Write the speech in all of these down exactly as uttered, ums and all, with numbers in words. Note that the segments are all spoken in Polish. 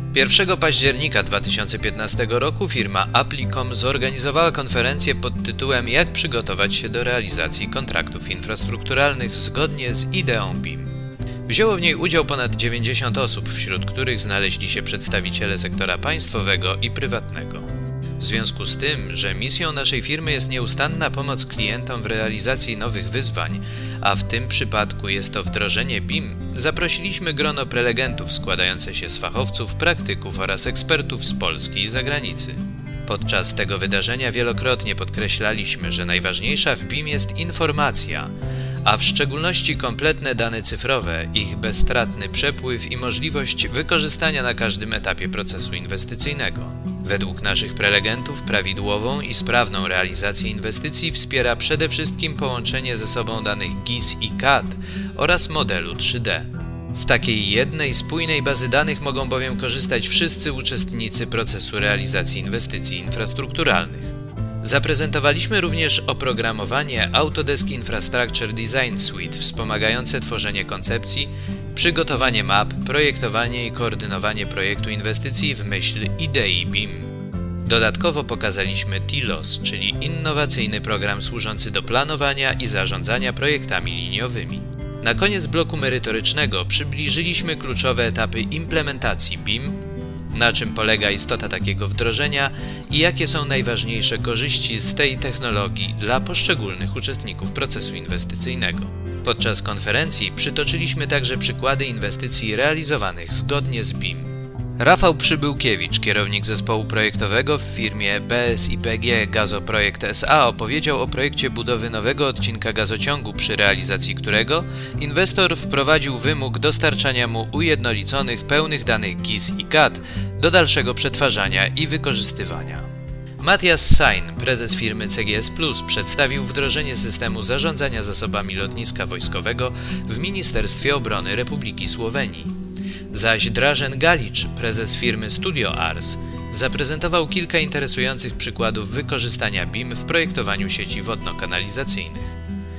pierwszego października dwa tysiące piętnastego roku firma Applicom zorganizowała konferencję pod tytułem „Jak przygotować się do realizacji kontraktów infrastrukturalnych zgodnie z ideą B I M”. Wzięło w niej udział ponad dziewięćdziesiąt osób, wśród których znaleźli się przedstawiciele sektora państwowego i prywatnego. W związku z tym, że misją naszej firmy jest nieustanna pomoc klientom w realizacji nowych wyzwań, a w tym przypadku jest to wdrożenie B I M, zaprosiliśmy grono prelegentów składające się z fachowców, praktyków oraz ekspertów z Polski i zagranicy. Podczas tego wydarzenia wielokrotnie podkreślaliśmy, że najważniejsza w B I M jest informacja, a w szczególności kompletne dane cyfrowe, ich bezstratny przepływ i możliwość wykorzystania na każdym etapie procesu inwestycyjnego. Według naszych prelegentów prawidłową i sprawną realizację inwestycji wspiera przede wszystkim połączenie ze sobą danych G I S i C A D oraz modelu trzy D. Z takiej jednej, spójnej bazy danych mogą bowiem korzystać wszyscy uczestnicy procesu realizacji inwestycji infrastrukturalnych. Zaprezentowaliśmy również oprogramowanie Autodesk Infrastructure Design Suite wspomagające tworzenie koncepcji, przygotowanie map, projektowanie i koordynowanie projektu inwestycji w myśl idei B I M. Dodatkowo pokazaliśmy T I L O S, czyli innowacyjny program służący do planowania i zarządzania projektami liniowymi. Na koniec bloku merytorycznego przybliżyliśmy kluczowe etapy implementacji B I M, na czym polega istota takiego wdrożenia i jakie są najważniejsze korzyści z tej technologii dla poszczególnych uczestników procesu inwestycyjnego. Podczas konferencji przytoczyliśmy także przykłady inwestycji realizowanych zgodnie z B I M. Rafał Przybyłkiewicz, kierownik zespołu projektowego w firmie B S I P G Gazoprojekt S A, opowiedział o projekcie budowy nowego odcinka gazociągu, przy realizacji którego inwestor wprowadził wymóg dostarczania mu ujednoliconych, pełnych danych G I S i C A D do dalszego przetwarzania i wykorzystywania. Matthias Sein, prezes firmy C G S plus, przedstawił wdrożenie systemu zarządzania zasobami lotniska wojskowego w Ministerstwie Obrony Republiki Słowenii. Zaś Dražen Galić, prezes firmy Studio Ars, zaprezentował kilka interesujących przykładów wykorzystania B I M w projektowaniu sieci wodno-kanalizacyjnych.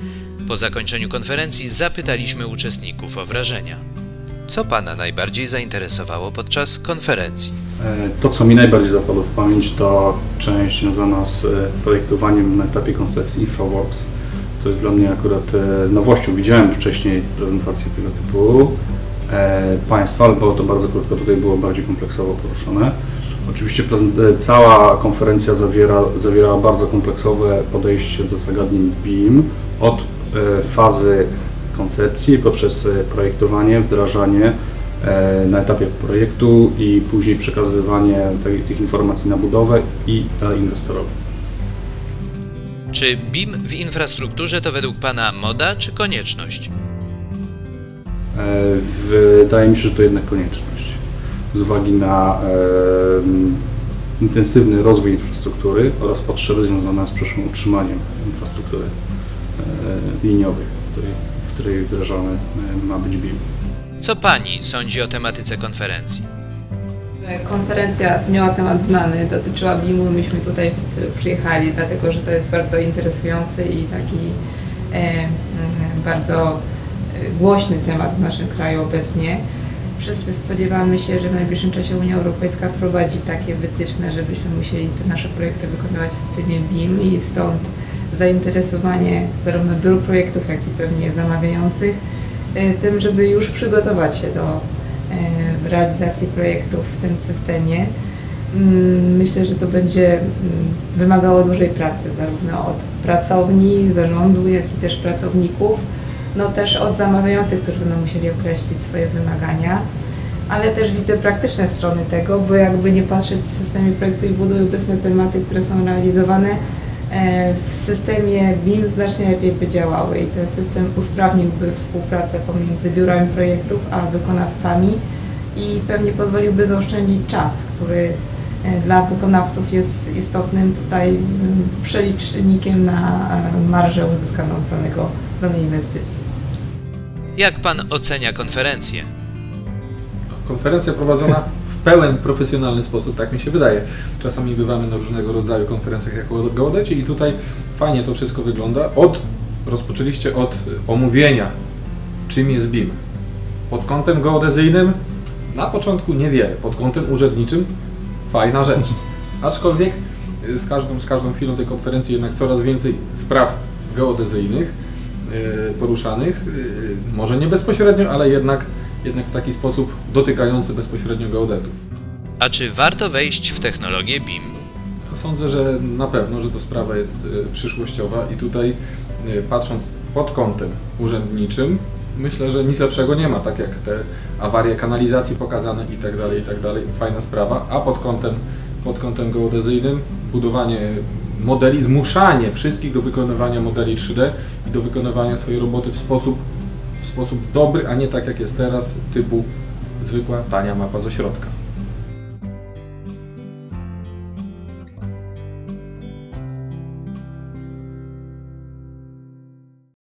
Po zakończeniu konferencji zapytaliśmy uczestników o wrażenia. Co Pana najbardziej zainteresowało podczas konferencji? To, co mi najbardziej zapadło w pamięć, to część związana z projektowaniem na etapie koncepcji InfraWorks. To jest dla mnie akurat nowością. Widziałem wcześniej prezentacje tego typu państwa, ale było to bardzo krótko, tutaj było bardziej kompleksowo poruszone. Oczywiście cała konferencja zawiera, zawierała bardzo kompleksowe podejście do zagadnień B I M, od fazy koncepcji poprzez projektowanie, wdrażanie na etapie projektu i później przekazywanie tych informacji na budowę i inwestorowi. Czy B I M w infrastrukturze to według Pana moda czy konieczność? Wydaje mi się, że to jednak konieczność. Z uwagi na e, intensywny rozwój infrastruktury oraz potrzeby związane z przyszłym utrzymaniem infrastruktury e, liniowej, w której, w której wdrażany ma być B I M. Co Pani sądzi o tematyce konferencji? Konferencja miała temat znany, dotyczyła B I M u. Myśmy tutaj przyjechali, dlatego że to jest bardzo interesujący i taki e, bardzo głośny temat w naszym kraju obecnie. Wszyscy spodziewamy się, że w najbliższym czasie Unia Europejska wprowadzi takie wytyczne, żebyśmy musieli te nasze projekty wykonywać w systemie B I M i stąd zainteresowanie zarówno biur projektów, jak i pewnie zamawiających tym, żeby już przygotować się do realizacji projektów w tym systemie. Myślę, że to będzie wymagało dużej pracy, zarówno od pracowni, zarządu, jak i też pracowników. No też od zamawiających, którzy będą musieli określić swoje wymagania, ale też widzę praktyczne strony tego, bo jakby nie patrzeć w systemie projektu i budowy obecne tematy, które są realizowane w systemie B I M znacznie lepiej by działały i ten system usprawniłby współpracę pomiędzy biurami projektów a wykonawcami i pewnie pozwoliłby zaoszczędzić czas, który dla wykonawców jest istotnym tutaj przelicznikiem na marżę uzyskaną z danego z danej inwestycji. Jak Pan ocenia konferencję? Konferencja prowadzona w pełen profesjonalny sposób, tak mi się wydaje. Czasami bywamy na różnego rodzaju konferencjach jako geodeci i tutaj fajnie to wszystko wygląda. Od, rozpoczęliście od omówienia, czym jest B I M. Pod kątem geodezyjnym Na początku niewiele, pod kątem urzędniczym fajna rzecz. Aczkolwiek z każdą, z każdą chwilą tej konferencji jednak coraz więcej spraw geodezyjnych yy, poruszanych, yy, może nie bezpośrednio, ale jednak, jednak w taki sposób dotykający bezpośrednio geodetów. A czy warto wejść w technologię B I M? Sądzę, że na pewno, że to sprawa jest yy, przyszłościowa i tutaj yy, patrząc pod kątem urzędniczym, myślę, że nic lepszego nie ma, tak jak te awarie kanalizacji pokazane i tak dalej, i tak dalej, fajna sprawa, a pod kątem, pod kątem geodezyjnym budowanie modeli, zmuszanie wszystkich do wykonywania modeli trzy D i do wykonywania swojej roboty w sposób, w sposób dobry, a nie tak jak jest teraz, typu zwykła, tania mapa z ośrodka.